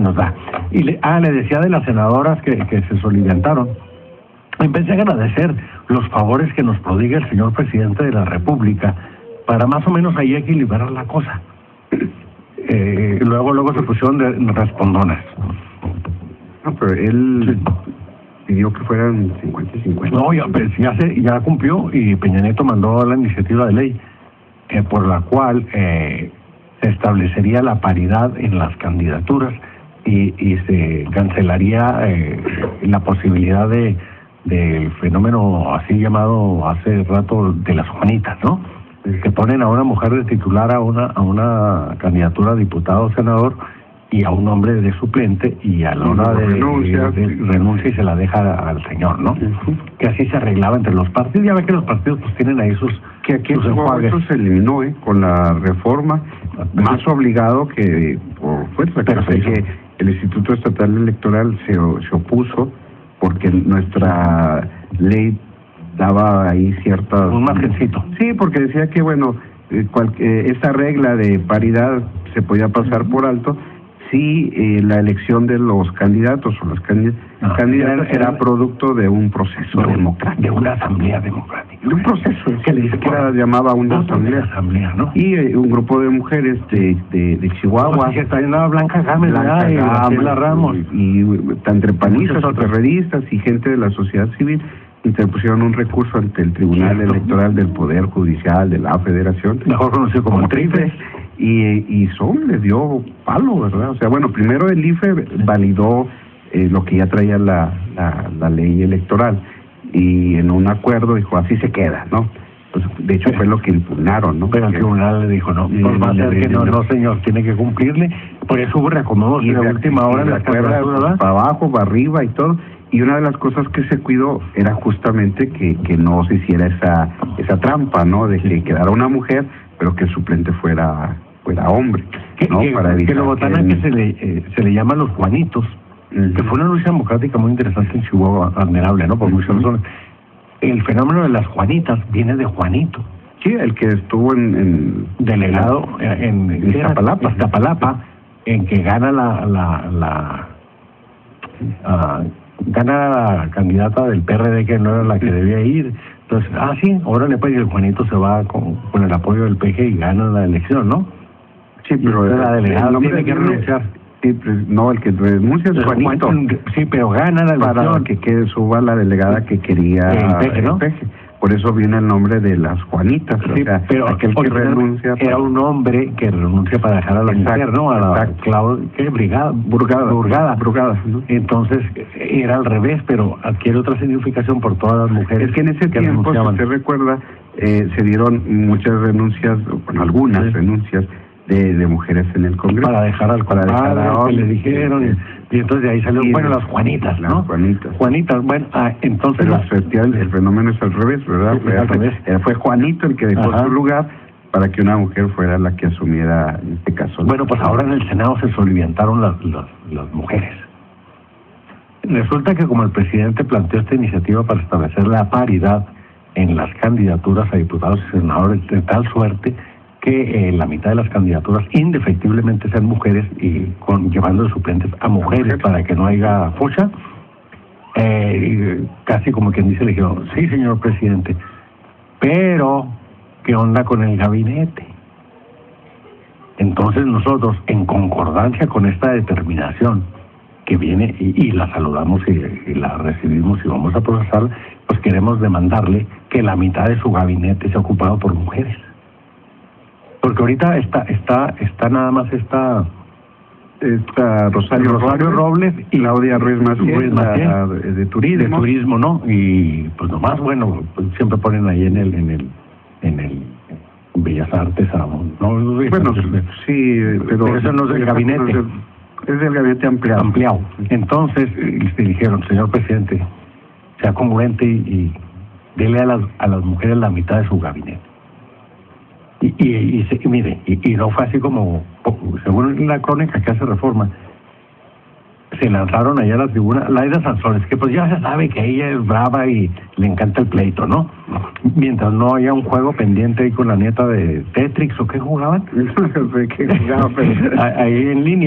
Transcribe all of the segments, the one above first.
nos da. Y le decía de las senadoras que se solicitaron. Empecé a agradecer los favores que nos prodiga el señor presidente de la República para más o menos ahí equilibrar la cosa. Luego se pusieron respondonas. No, pero él pidió que fueran 50 y 50. No, ya cumplió, y Peña Nieto mandó la iniciativa de ley por la cual se establecería la paridad en las candidaturas y se cancelaría la posibilidad del fenómeno así llamado hace rato de las Juanitas, ¿no? Que ponen a una mujer de titular a una candidatura a diputado o senador y a un hombre de suplente, y a la hora de renuncia y se la deja al señor, ¿no? Que así se arreglaba entre los partidos. Ya ve que los partidos pues tienen ahí sus enjuagues. Eso se eliminó con la reforma, más obligado que por fuerza. Pero que el Instituto Estatal Electoral se opuso porque nuestra ley daba ahí cierta... Un margencito. Sí, porque decía que, bueno, esa regla de paridad se podía pasar por alto si la elección de los candidatos o las candidatas era producto de un proceso democrático. De una asamblea democrática. De un proceso, que ni siquiera llamaba una asamblea, ¿no? Y un grupo de mujeres de Chihuahua. Sí, está llamada Blanca Gámez, Blanca Ramos, y entre panistas, perredistas y gente de la sociedad civil interpusieron un recurso ante el Tribunal Electoral del Poder Judicial de la Federación, mejor conocido como TRIFE, y les dio palo, ¿verdad? O sea, bueno, primero el IFE validó lo que ya traía la ley electoral, y en un acuerdo dijo, así se queda, ¿no? Pues, de hecho fue lo que impugnaron, ¿no? Pero el tribunal le dijo, no, no, señor, tiene que cumplirle. Por eso hubo reacomodos en la última hora, de acuerdo, para abajo, para arriba y todo. Y una de las cosas que se cuidó era justamente que no se hiciera esa trampa, ¿no? De que quedara una mujer, pero que el suplente fuera hombre, ¿no? Para evitar que lo botanan que se le llaman los Juanitos, que fue una lucha democrática muy interesante en Chihuahua, admirable, ¿no? Por muchas razones. El fenómeno de las Juanitas viene de Juanito. Sí, el que estuvo en delegado en Iztapalapa, en que gana gana la candidata del PRD, que no era la que debía ir. Entonces, sí, órale, pues, y el Juanito se va con el apoyo del PG y gana la elección, ¿no? Sí, pero la delegada tiene que renunciar. Sí, pues, no, el que renuncia es Juanito. Sí, pero gana la elección. Para que suba la delegada que quería el PG, ¿no? Por eso viene el nombre de las Juanitas. Sí, o sea, pero aquel que renuncia era un hombre que renuncia para dejar a la mujer, ¿no? A la Burgada, ¿no? Entonces era al revés, pero adquiere otra significación por todas las mujeres. Es que en ese tiempo, si usted recuerda, se dieron muchas renuncias, bueno, algunas renuncias de mujeres en el Congreso. Para dejar al compadre, que le dijeron, y entonces de ahí salió, las Juanitas, ¿no? Juanitas, bueno, entonces... Pero el fenómeno es al revés, ¿verdad? Fue Juanito el que dejó su lugar para que una mujer fuera la que asumiera, en este caso... Bueno, pues ahora en el Senado se soliviantaron las mujeres. Resulta que como el presidente planteó esta iniciativa para establecer la paridad en las candidaturas a diputados y senadores, de tal suerte que la mitad de las candidaturas indefectiblemente sean mujeres, y llevando de suplentes a mujeres para que no haya fucha, casi como quien dice, le dijeron, sí, señor presidente, pero ¿qué onda con el gabinete? Entonces nosotros, en concordancia con esta determinación que viene, y la saludamos y la recibimos y vamos a procesarla, pues queremos demandarle que la mitad de su gabinete sea ocupado por mujeres. Porque ahorita está nada más Rosario Robles y Claudia Ruiz Massieu, de turismo, ¿no? Y pues nomás, bueno, pues siempre ponen ahí en el Bellas Artes, ¿no? Bueno, sí, pero eso no es el gabinete. Es del gabinete ampliado. Entonces, le dijeron, señor presidente, sea congruente y dele a las mujeres la mitad de su gabinete. Y mire, no fue así como, según la crónica que hace Reforma, se lanzaron allá a la tribuna Laida Sansores, que pues ya se sabe que ella es brava y le encanta el pleito, ¿no? Mientras no haya un juego pendiente ahí con la nieta de Tetrix, ¿o qué jugaban? ¿Qué jugaban? Ahí en línea,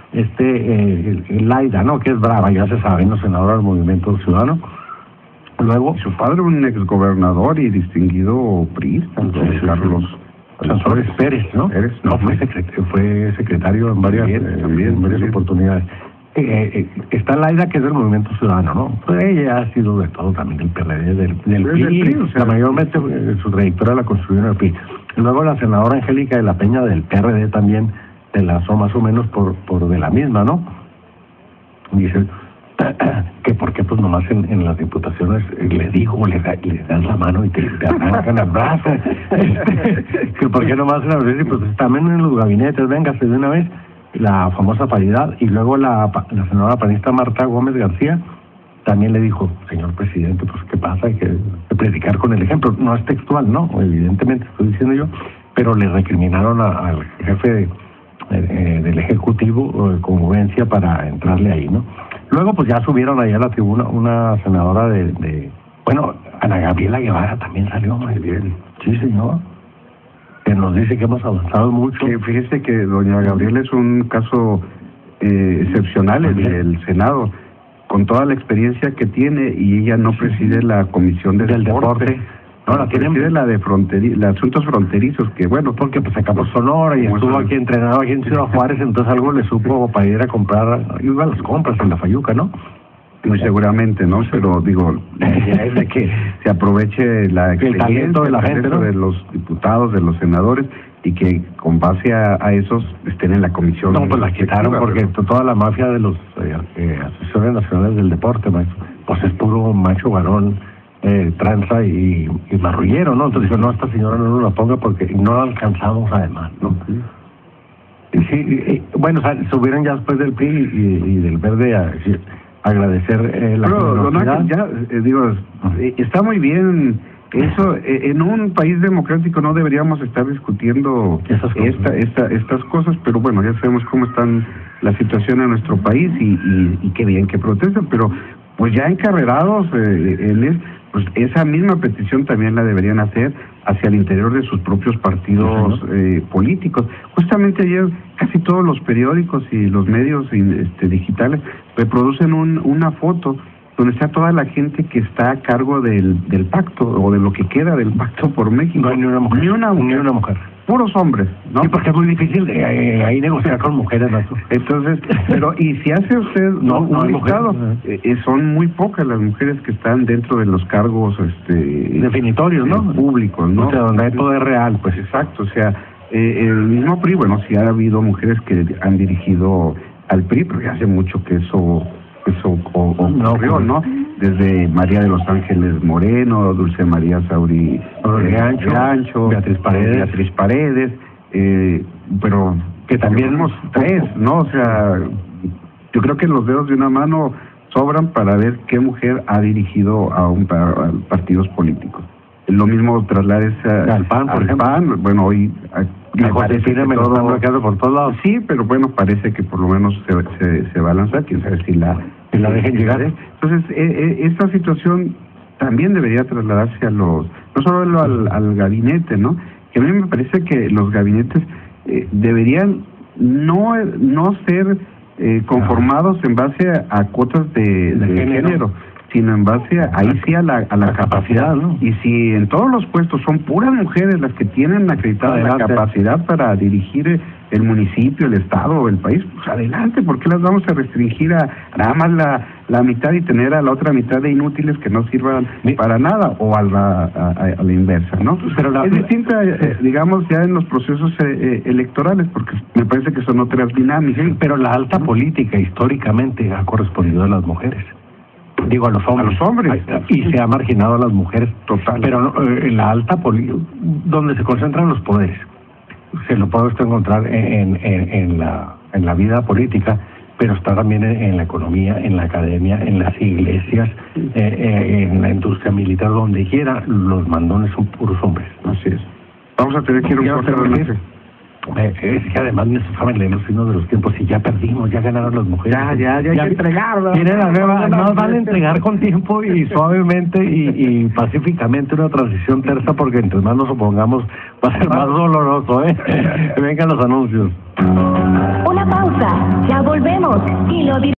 Laida, ¿no? Que es brava, ya se sabe, ¿no? Senadora del Movimiento Ciudadano. Luego, su padre, un exgobernador y distinguido priista, Carlos Sanzores Pérez, ¿no? Pérez, no, fue secretario en varias oportunidades. Está Laida, que es del Movimiento Ciudadano, ¿no? Pues ella ha sido de todo, también del PRD, del PRI, o sea, mayormente su trayectoria la construyó en el PRI. Luego la senadora Angélica de la Peña del PRD también se lanzó más o menos por de la misma, ¿no? Dice que porque pues nomás en las diputaciones le das la mano y te arrancan el brazo, que por qué nomás en las veces, pues también en los gabinetes, véngase de una vez, la famosa paridad. Y luego la senadora panista Marta Gómez García también le dijo, señor presidente, pues qué pasa, hay que predicar con el ejemplo. No es textual, no, evidentemente estoy diciendo yo, pero le recriminaron al jefe del Ejecutivo congruencia para entrarle ahí, ¿no? Luego pues ya subieron ahí a la tribuna una senadora bueno, Ana Gabriela Guevara también salió muy bien. Sí, señor. Que nos dice que hemos avanzado mucho. Fíjese que doña Gabriela es un caso excepcional en el Senado, con toda la experiencia que tiene, y ella no preside la Comisión del Deporte. No, la preside la de asuntos fronterizos, que bueno, porque pues acabó Sonora y estuvo aquí entrenado aquí en Ciudad Juárez, entonces algo le supo para ir a comprar, iba a las compras en la Fayuca, ¿no? Muy seguramente, ¿no? Pero digo, ya es de que se aproveche la experiencia de la gente, ¿no? De los diputados, de los senadores, y que con base a esos estén en la comisión. No, pues la quitaron porque toda la mafia de los asesores nacionales del deporte, maestro, pues es puro macho varón, tranza y marrullero, ¿no? Entonces dijo, no, esta señora no nos la ponga porque no la alcanzamos además, ¿no? Sí, bueno, o sea, subieron ya después del PRI y del Verde a agradecer la generosidad. Ya, digo, está muy bien eso. En un país democrático no deberíamos estar discutiendo estas cosas, pero bueno, ya sabemos cómo están la situación en nuestro país y qué bien que protestan, pero pues ya encarrerados pues esa misma petición también la deberían hacer hacia el interior de sus propios partidos políticos. Justamente ayer casi todos los periódicos y los medios digitales reproducen una foto donde está toda la gente que está a cargo del pacto, o de lo que queda del pacto por México. No hay ni una mujer. Ni una mujer. Puros hombres, ¿no? Sí, porque es muy difícil ahí negociar con mujeres, ¿no? Entonces, pero y si hace usted un listado, son muy pocas las mujeres que están dentro de los cargos definitorios, ¿no? Públicos, ¿no? O sea, donde hay poder real, pues. Exacto, o sea, el mismo PRI, bueno, sí ha habido mujeres que han dirigido al PRI, pero ya hace mucho que eso ocurrió, ¿no? Desde María de los Ángeles Moreno, Dulce María Sauri Gancho, Beatriz Paredes, pero que también hemos tres, ¿no? O sea, yo creo que los dedos de una mano sobran para ver qué mujer ha dirigido a partidos políticos. Lo mismo traslades al PAN, por ejemplo. Bueno, hoy me están bloqueando por todos lados. Sí, pero bueno, parece que por lo menos se va a lanzar, quién sabe si la dejen llegar. Entonces, esta situación también debería trasladarse a no solo al gabinete, ¿no? Que a mí me parece que los gabinetes deberían no ser conformados en base a cuotas de género, sino en base a la capacidad, ¿no? Y si en todos los puestos son puras mujeres las que tienen acreditada la capacidad para dirigir el municipio, el estado o el país, pues adelante. ¿Por qué las vamos a restringir a nada más la mitad y tener a la otra mitad de inútiles que no sirvan para nada, o a la inversa, ¿no? Pero es distinta, digamos, ya en los procesos electorales, porque me parece que son otras dinámicas. Sí, pero la alta política históricamente ha correspondido a las mujeres. Digo, a los hombres. Y se ha marginado a las mujeres. Total. Pero en la alta política, donde se concentran los poderes, se lo puede usted encontrar en la vida política, pero está también en la economía, en la academia, en las iglesias, en la industria militar, donde quiera, los mandones son puros hombres. Así es. Vamos a tener que ir un corte. Es que además me saben leer los signos de los tiempos y ya perdimos, ya ganaron las mujeres. Ya hay que entregar. Tiene la nueva, más vale entregar con tiempo y suavemente y pacíficamente una transición tersa, porque entre más nos opongamos va a ser más doloroso, Que vengan los anuncios. Una pausa, ya volvemos. voz y lo